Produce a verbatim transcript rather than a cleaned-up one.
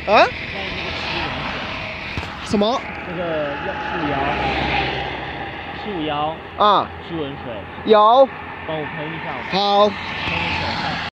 啊？ 在那个吃蚊水。 什么？ 那个树妖，树妖啊？ 驱蚊水， 有。 帮我喷一下。 好。 喷一下。